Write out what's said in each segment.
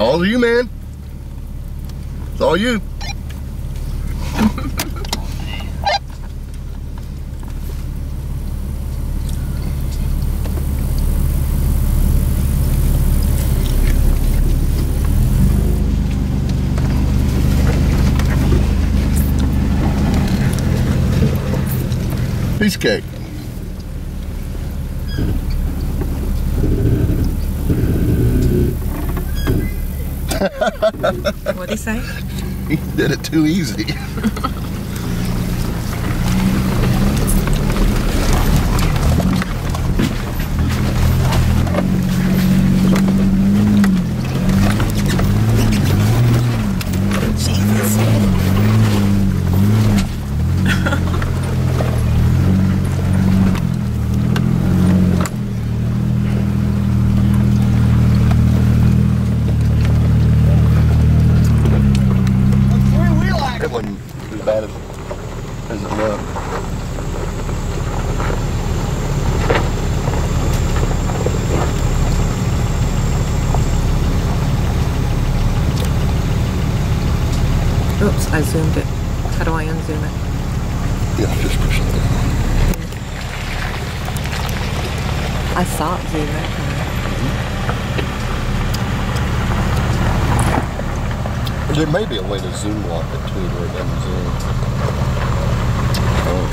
all you, man. It's all you. Piece of cake. What'd he say? He did it too easy. It wasn't as bad as it looked. Oops, I zoomed it. How do I unzoom it? Yeah, just push it. I saw it zoom it. There may be a way to zoom lock it too, where it doesn't zoom. Oh.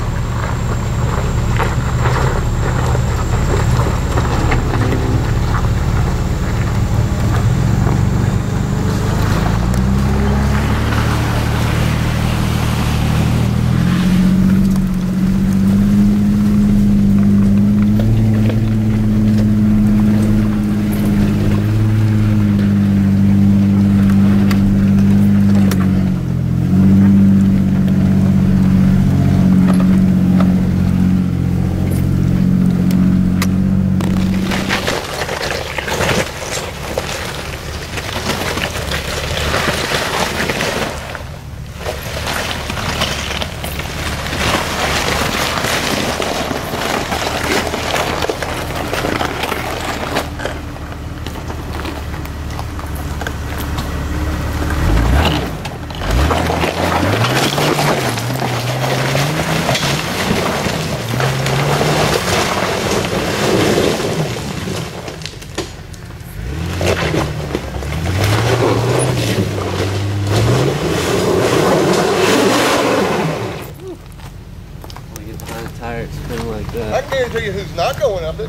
I can guarantee you who's not going up it.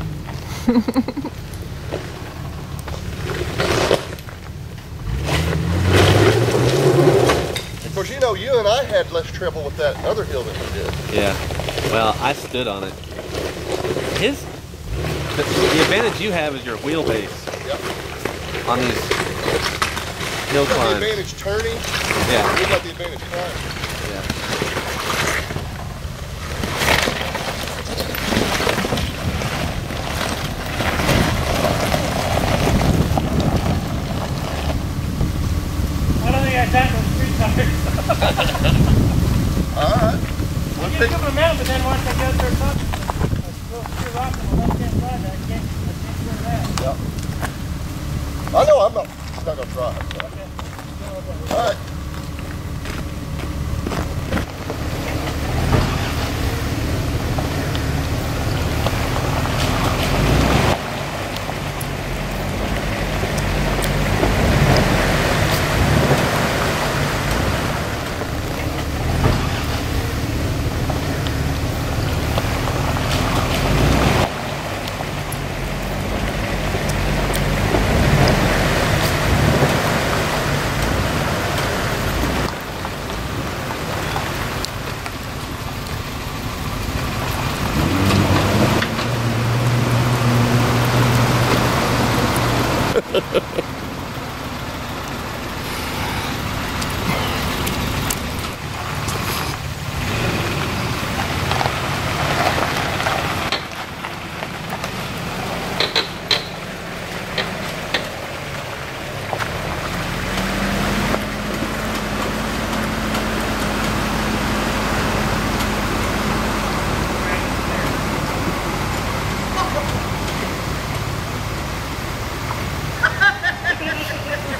Of course, you know, you and I had less trouble with that other hill than you did. Yeah. Well, I stood on it. The advantage you have is your wheelbase. Yep. On these hill You got climbs. the advantage turning. Yeah. You got the advantage climbing. Yeah. I don't think I had time for street tires. Alright. I can give them out, but then once I get their top, I go through rock on the left-hand side, I can't do that. Yep. I know I'm not going to try it. So. Okay. Alright.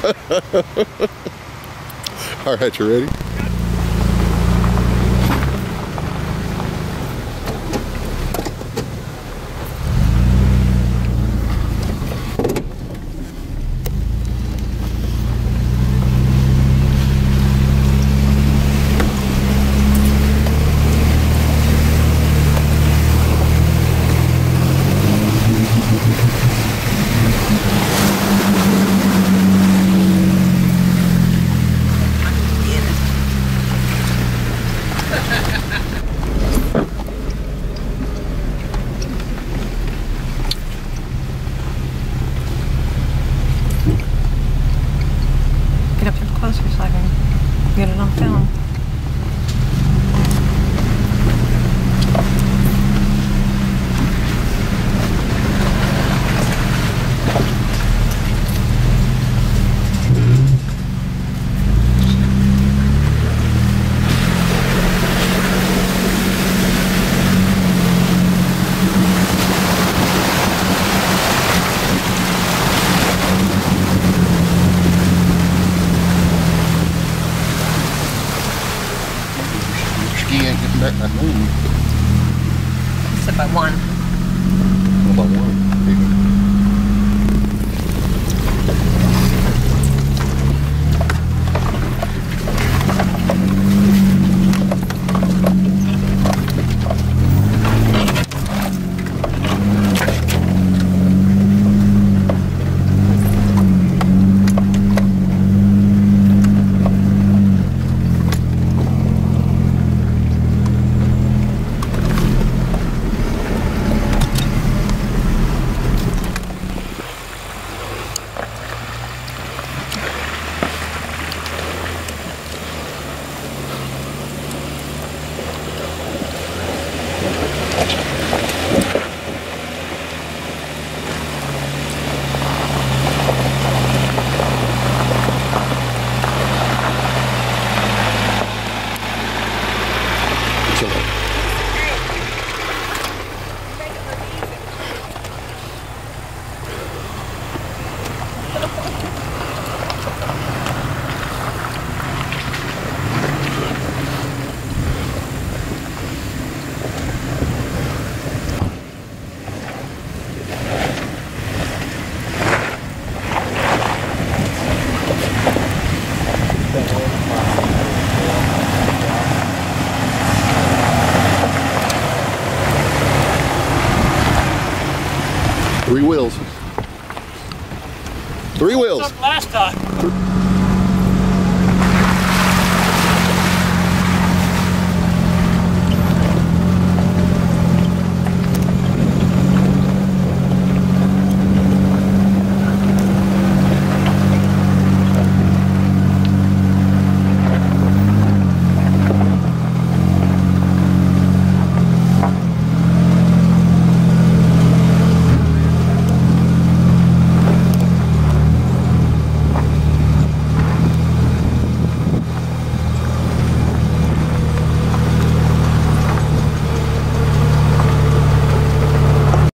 All right, you ready? Get up here closer so I can get it on film. Ski ain't getting back that moon. Except by one. By one. Three wheels. Three wheels. Last time.